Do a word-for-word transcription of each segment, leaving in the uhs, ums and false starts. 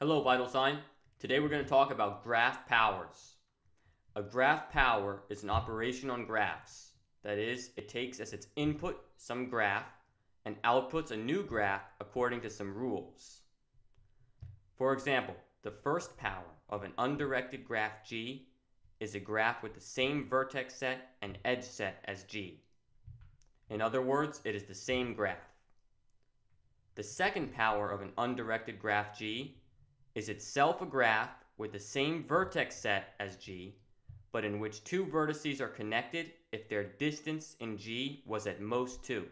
Hello, Vital Sign. Today we're going to talk about graph powers. A graph power is an operation on graphs. That is, it takes as its input some graph and outputs a new graph according to some rules. For example, the first power of an undirected graph G is a graph with the same vertex set and edge set as G. In other words, it is the same graph. The second power of an undirected graph G is itself a graph with the same vertex set as G, but in which two vertices are connected if their distance in G was at most two.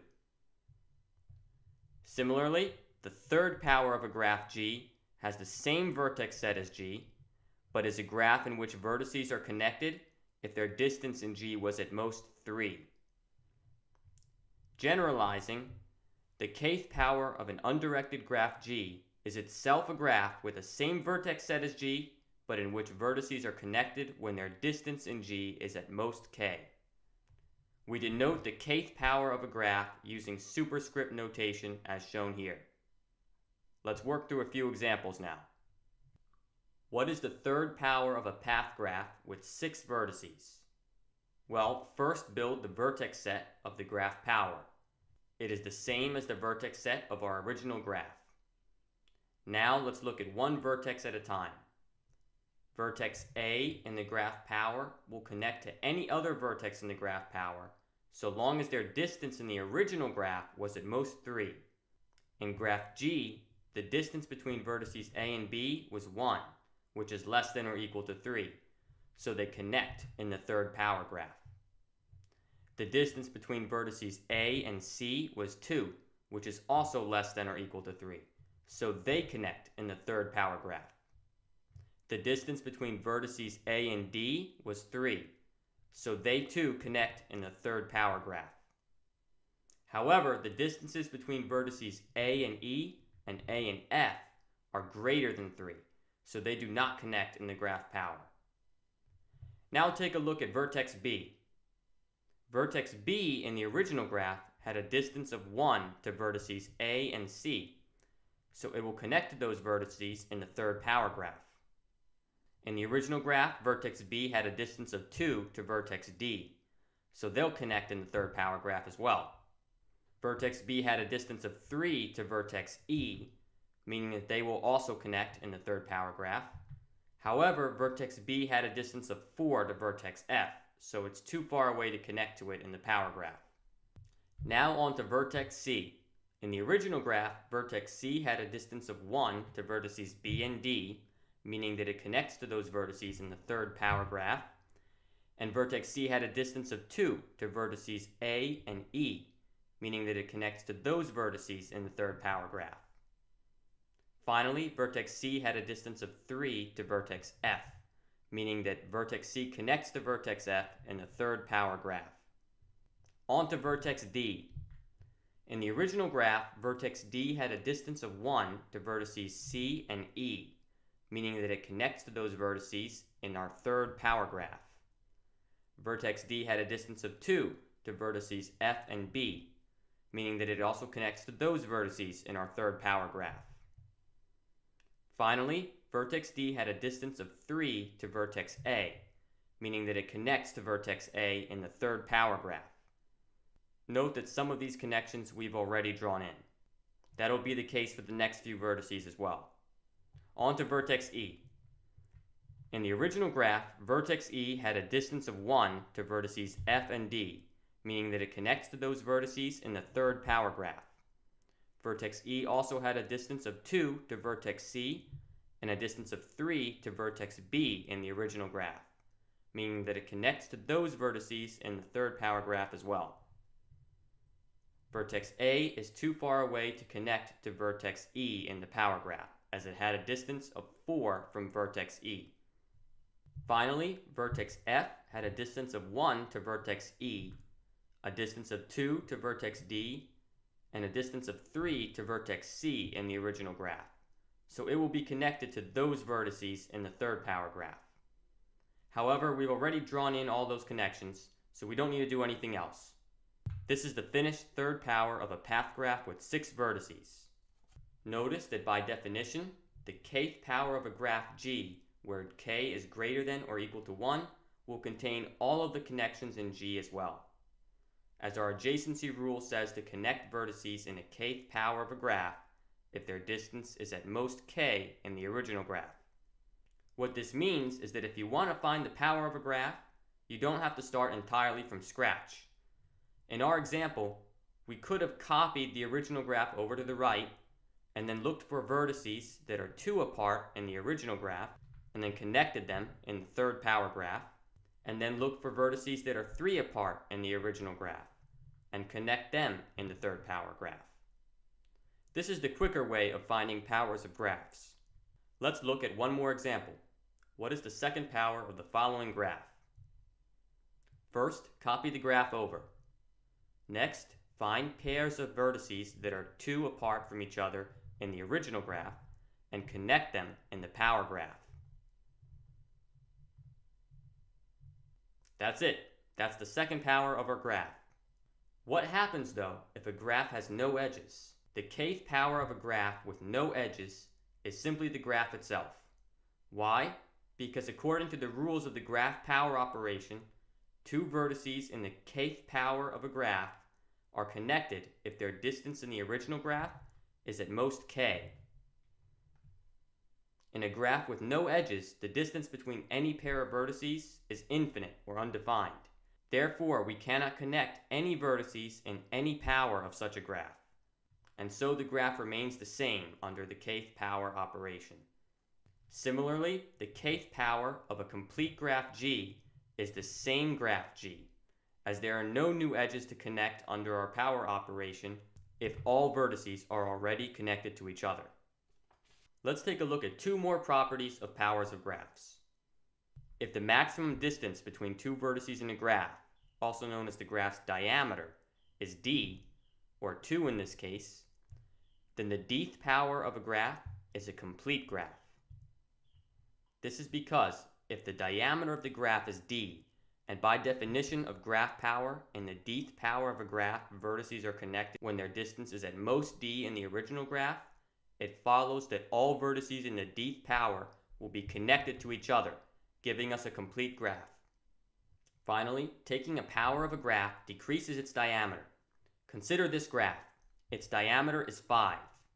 Similarly, the third power of a graph G has the same vertex set as G, but is a graph in which vertices are connected if their distance in G was at most three. Generalizing, the kth power of an undirected graph G is itself a graph with the same vertex set as G, but in which vertices are connected when their distance in G is at most k. We denote the kth power of a graph using superscript notation as shown here. Let's work through a few examples now. What is the third power of a path graph with six vertices? Well, first build the vertex set of the graph power. It is the same as the vertex set of our original graph. Now let's look at one vertex at a time. Vertex A in the graph power will connect to any other vertex in the graph power so long as their distance in the original graph was at most three. In graph G, the distance between vertices A and B was one, which is less than or equal to three, so they connect in the third power graph. The distance between vertices A and C was two, which is also less than or equal to three, so they connect in the third power graph. The distance between vertices A and D was three, so they too connect in the third power graph. However, the distances between vertices A and E and A and F are greater than three, so they do not connect in the graph power. Now take a look at vertex B. Vertex B in the original graph had a distance of one to vertices A and C, so it will connect to those vertices in the third power graph. In the original graph, vertex B had a distance of two to vertex D, so they'll connect in the third power graph as well. Vertex B had a distance of three to vertex E, meaning that they will also connect in the third power graph. However, vertex B had a distance of four to vertex F, so it's too far away to connect to it in the power graph. Now on to vertex C. In the original graph, vertex C had a distance of one to vertices B and D, meaning that it connects to those vertices in the third power graph, and vertex C had a distance of two to vertices A and E, meaning that it connects to those vertices in the third power graph. Finally, vertex C had a distance of three to vertex F, meaning that vertex C connects to vertex F in the third power graph. On to vertex D. In the original graph, vertex D had a distance of one to vertices C and E, meaning that it connects to those vertices in our third power graph. Vertex D had a distance of two to vertices F and B, meaning that it also connects to those vertices in our third power graph. Finally, vertex D had a distance of three to vertex A, meaning that it connects to vertex A in the third power graph. Note that some of these connections we've already drawn in. That'll be the case for the next few vertices as well. On to vertex E. In the original graph, vertex E had a distance of one to vertices F and D, meaning that it connects to those vertices in the third power graph. Vertex E also had a distance of two to vertex C and a distance of three to vertex B in the original graph, meaning that it connects to those vertices in the third power graph as well. Vertex A is too far away to connect to vertex E in the power graph, as it had a distance of four from vertex E. Finally, vertex F had a distance of one to vertex E, a distance of two to vertex D, and a distance of three to vertex C in the original graph, so it will be connected to those vertices in the third power graph. However, we've already drawn in all those connections, so we don't need to do anything else. This is the finished third power of a path graph with six vertices. Notice that by definition, the kth power of a graph G, where k is greater than or equal to one, will contain all of the connections in G as well. As our adjacency rule says to connect vertices in a kth power of a graph if their distance is at most k in the original graph. What this means is that if you want to find the power of a graph, you don't have to start entirely from scratch. In our example, we could have copied the original graph over to the right and then looked for vertices that are two apart in the original graph and then connected them in the third power graph, and then look for vertices that are three apart in the original graph and connect them in the third power graph. This is the quicker way of finding powers of graphs. Let's look at one more example. What is the second power of the following graph? First, copy the graph over. Next, find pairs of vertices that are two apart from each other in the original graph and connect them in the power graph. That's it. That's the second power of our graph. What happens though if a graph has no edges? The kth power of a graph with no edges is simply the graph itself. Why? Because according to the rules of the graph power operation, two vertices in the kth power of a graph are connected if their distance in the original graph is at most k. In a graph with no edges, the distance between any pair of vertices is infinite or undefined. Therefore, we cannot connect any vertices in any power of such a graph. And so the graph remains the same under the kth power operation. Similarly, the kth power of a complete graph G is the same graph G, as there are no new edges to connect under our power operation if all vertices are already connected to each other. Let's take a look at two more properties of powers of graphs. If the maximum distance between two vertices in a graph, also known as the graph's diameter, is d, or two in this case, then the dth power of a graph is a complete graph. This is because if the diameter of the graph is d, and by definition of graph power, in the dth power of a graph, vertices are connected when their distance is at most d in the original graph, it follows that all vertices in the dth power will be connected to each other, giving us a complete graph. Finally, taking a power of a graph decreases its diameter. Consider this graph. Its diameter is five.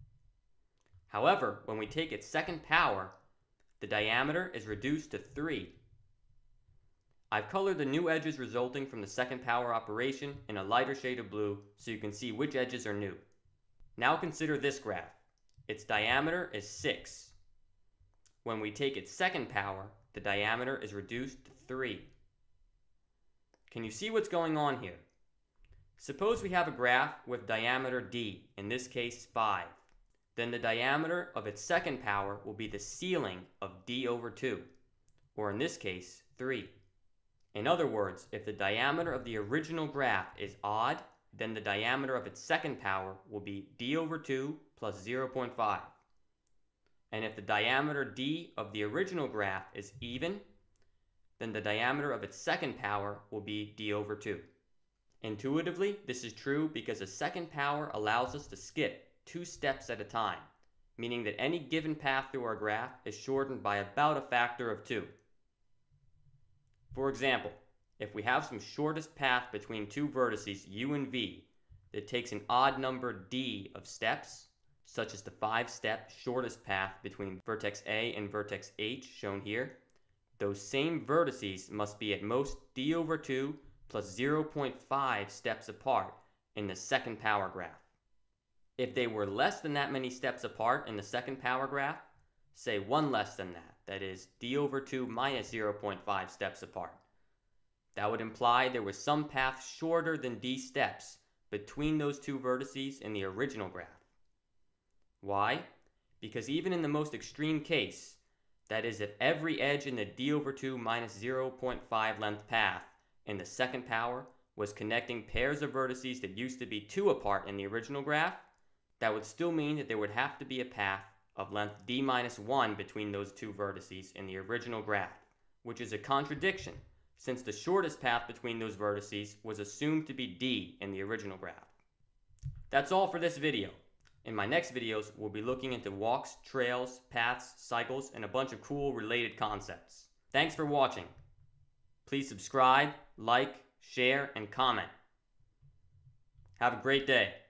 However, when we take its second power, the diameter is reduced to three. I've colored the new edges resulting from the second power operation in a lighter shade of blue so you can see which edges are new. Now consider this graph. Its diameter is six. When we take its second power, the diameter is reduced to three. Can you see what's going on here? Suppose we have a graph with diameter d, in this case five. Then the diameter of its second power will be the ceiling of d over two, or in this case, three. In other words, if the diameter of the original graph is odd, then the diameter of its second power will be d over two plus zero point five. And if the diameter d of the original graph is even, then the diameter of its second power will be d over two. Intuitively, this is true because a second power allows us to skip two steps at a time, meaning that any given path through our graph is shortened by about a factor of two. For example, if we have some shortest path between two vertices u and v that takes an odd number d of steps, such as the five-step shortest path between vertex A and vertex H shown here, those same vertices must be at most d over two plus zero point five steps apart in the second power graph. If they were less than that many steps apart in the second power graph, say one less than that, that is d over two minus zero point five steps apart, that would imply there was some path shorter than d steps between those two vertices in the original graph. Why? Because even in the most extreme case, that is if every edge in the d over two minus zero point five length path in the second power was connecting pairs of vertices that used to be two apart in the original graph, that would still mean that there would have to be a path of length d minus one between those two vertices in the original graph, which is a contradiction since the shortest path between those vertices was assumed to be d in the original graph. That's all for this video. In my next videos, we'll be looking into walks, trails, paths, cycles, and a bunch of cool related concepts. Thanks for watching. Please subscribe, like, share, and comment. Have a great day.